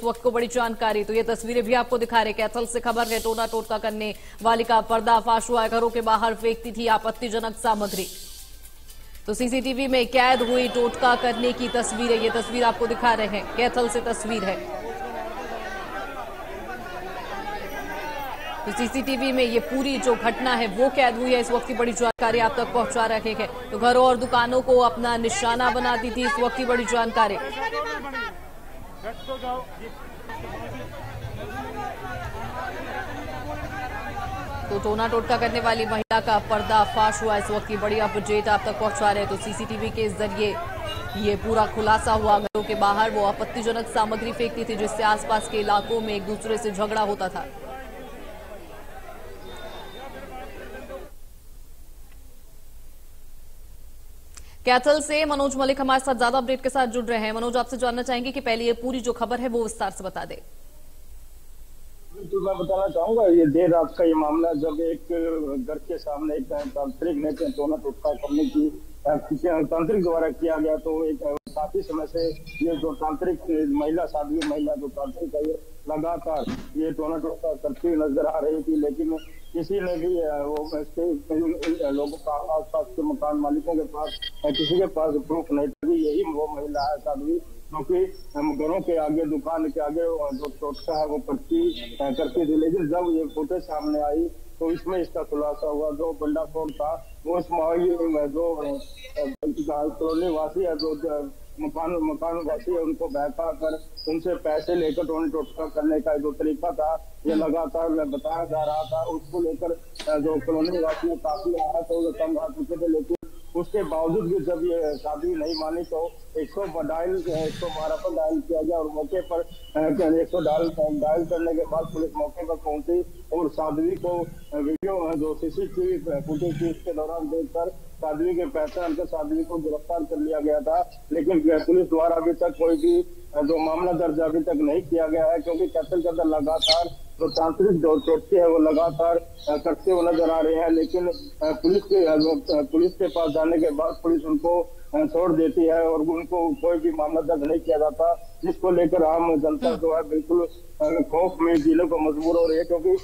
वक्त को बड़ी जानकारी। तो ये तस्वीरें भी आपको दिखा रहे। कैथल से खबर है, टोना टोटका करने वाली का पर्दाफाश हुआ है। घरों के बाहर फेंकती थी आपत्तिजनक सामग्री। तो सीसीटीवी में कैद हुई टोटका करने की तस्वीरें, ये तस्वीर आपको दिखा रहे हैं। कैथल से तस्वीर है। तो सीसीटीवी में ये पूरी जो घटना है वो कैद हुई है। इस वक्त की बड़ी जानकारी आप तक पहुंचा रहे हैं। तो घरों और दुकानों को अपना निशाना बनाती थी। इस वक्त की बड़ी जानकारी। तो टोना टोटका करने वाली महिला का पर्दाफाश हुआ। इस वक्त की बड़ी अपडेट आप तक पहुंचा रहे हैं। तो सीसीटीवी के जरिए ये पूरा खुलासा हुआ। घरों के बाहर वो आपत्तिजनक सामग्री फेंकती थी, जिससे आसपास के इलाकों में एक दूसरे से झगड़ा होता था। कैथल से मनोज मलिक हमारे साथ ज्यादा अपडेट के साथ जुड़ रहे हैं। मनोज, आपसे जानना चाहेंगे कि पहले ये पूरी जो खबर है वो विस्तार से बता दे। तो मैं बताना चाहूंगा, ये देर रात का ये मामला, जब एक घर के सामने एक तांत्रिक ने टोना टोटका करने की तांत्रिक द्वारा किया गया। तो एक काफी समय से ये जो तांत्रिक महिला, साध्वी महिला जो तांत्रिक है, ये लगातार ये टोना टोटका करती हुई नजर आ रही थी। लेकिन किसी ने भी वो इसके लोगों का, आसपास के मकान मालिकों के पास किसी के पास प्रूफ नहीं था। यही वो महिला है साध्वी, क्योंकि घरों के आगे, दुकान के आगे जो टोटका है वो करती थी। लेकिन जब ये फुटेज सामने आई तो इसमें इसका खुलासा हुआ। जो बंडाफोड़ था वो इस जो कॉलोनी वासी है, जो मकान वासी है, उनको बहका कर उनसे पैसे लेकर टोना टोटका करने का जो तरीका था, ये लगातार बताया जा रहा था। उसको लेकर जो कॉलोनी वासी काफी आया तो कम आ चुके थे। लेकिन उसके बावजूद भी जब ये शादी नहीं मानी तो 112 पर डायल किया गया और मौके पर 112 डायल करने के बाद पुलिस मौके पर पहुंची और साध्वी को वीडियो जो सीसीटीवी फुटेज थी उसके दौरान देखकर साध्वी के पहचान कर साध्वी को गिरफ्तार कर लिया गया था। लेकिन पुलिस द्वारा अभी तक कोई भी जो मामला दर्ज अभी तक नहीं किया गया है, क्योंकि कैथल के अंदर लगातार जो तांत्रिक जो टोटके है वो लगातार करते हुए नजर आ रहे हैं। लेकिन पुलिस के पास जाने के बाद पुलिस उनको छोड़ देती है और उनको कोई भी मामला दर्ज नहीं किया जाता, जिसको लेकर आम जनता जो है बिल्कुल खौफ में जीने को मजबूर हो रही है। क्योंकि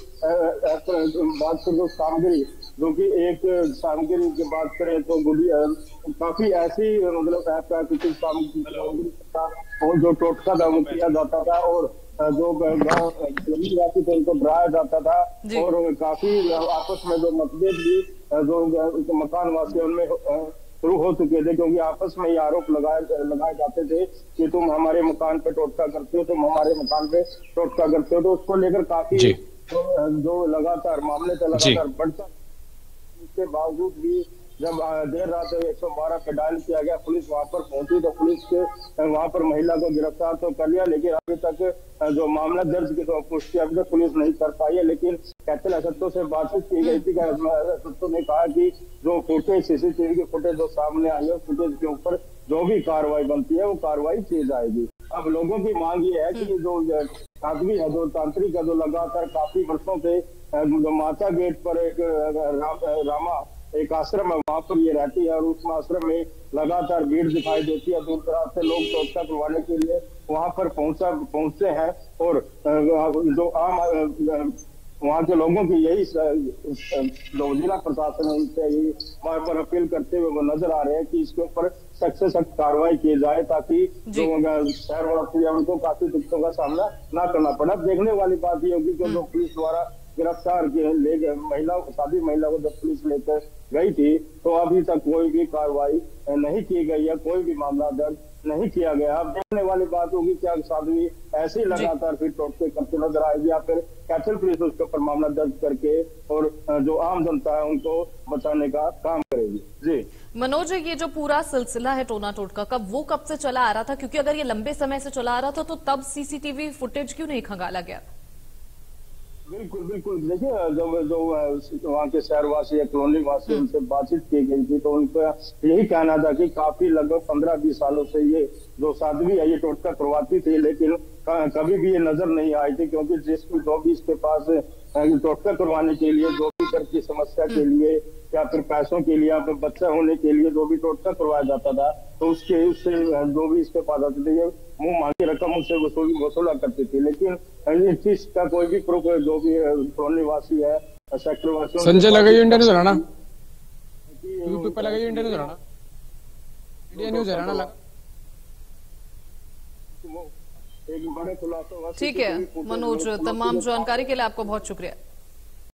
बात करें सामग्री, जो कि एक सामग्री की बात करें तो काफी ऐसी मतलब प्राकृतिक सामग्री और जो टोटका था वो किया जाता था और जो गाँव वासी थे उनको डराया जाता था। और काफी आपस में जो मतभेद भी जो मकान वासी उनमें शुरू हो चुके थे, क्योंकि आपस में ये आरोप लगाए जाते थे कि तुम हमारे मकान पे टोटका करते हो, तुम हमारे मकान पे टोटका करते हो। तो उसको लेकर काफी जो लगातार मामले थे लगातार बढ़ता। इसके बावजूद भी जब देर रात 112 पे डायल किया गया, पुलिस वहां पर पहुंची तो पुलिस के वहां पर महिला को गिरफ्तार तो कर लिया। लेकिन अभी तक जो मामला दर्ज की तो पुष्टि अभी तक पुलिस नहीं कर पाई है। लेकिन कैथल एसएचओ से बातचीत की गई थी। एसएचओ ने कहा कि जो फुटेज, सीसीटीवी की फुटेज जो सामने आई है, फुटेज के ऊपर जो भी कार्रवाई बनती है वो कार्रवाई की जाएगी। अब लोगों की मांग ये है कि जो आदमी है, जो तांत्रिक है, जो लगातार काफी वर्षों से माता गेट पर एक रामा एक आश्रम है, वहां पर ये रहती है और उस आश्रम में लगातार भीड़ दिखाई देती है। दूर दराज से लोग टोटका करवाने के लिए वहां पर पहुंचते हैं और जो आम वहां के लोगों की यही जो जिला प्रशासन है उनसे यही वहां पर अपील करते हुए वो नजर आ रहे हैं कि इसके ऊपर सख्त से सख्त कार्रवाई की जाए, ताकि जो शहरवासी है उनको काफी दिक्कतों का सामना ना करना पड़े। अब देखने वाली बात ये होगी कि जो पुलिस द्वारा गिरफ्तार ले गए शादी महिला को जब पुलिस लेकर गई थी तो अभी तक कोई भी कार्रवाई नहीं की गई है, कोई भी मामला दर्ज नहीं किया गया। अब देखने वाली बात होगी क्या साध्वी ऐसे ही लगातार फिर टोटके करते नजर आएगी या फिर कैथल पुलिस उसके ऊपर मामला दर्ज करके और जो आम जनता है उनको बचाने का काम करेगी। जी मनोज, ये जो पूरा सिलसिला है टोना टोटका का, वो कब से चला आ रहा था? क्योंकि अगर ये लंबे समय से चला आ रहा था तो तब सीसीटीवी फुटेज क्यों नहीं खंगाला गया? बिल्कुल देखिए, जो वहाँ के शहरवासी या कॉलोनी वासी उनसे बातचीत की गई थी तो उनका यही कहना था कि काफी लगभग 15-20 सालों से ये जो साध्वी है ये टोटका करवाती थी, लेकिन कभी भी ये नजर नहीं आई थी। क्योंकि जो भी इसके पास टोटका करवाने के लिए जो भी घर की समस्या के लिए या फिर पैसों के लिए या फिर बच्चा होने के लिए जो भी टोटका करवाया जाता था, तो उससे जो भी इसके पास आते थे, मुंह मांगी रकम उससे वसूला करती थी। लेकिन इस चीज का कोई भी प्रूफ जो भी कॉलोनी वासी है, सेक्टर वासियों संजय लगाइए इंडिया न्यूज हरियाणा, यूट्यूब पे लगाइए India news Haryana, India news Haryana लगा। एक बड़े खुलासे। ठीक है मनोज, तमाम जानकारी के लिए आपको बहुत शुक्रिया।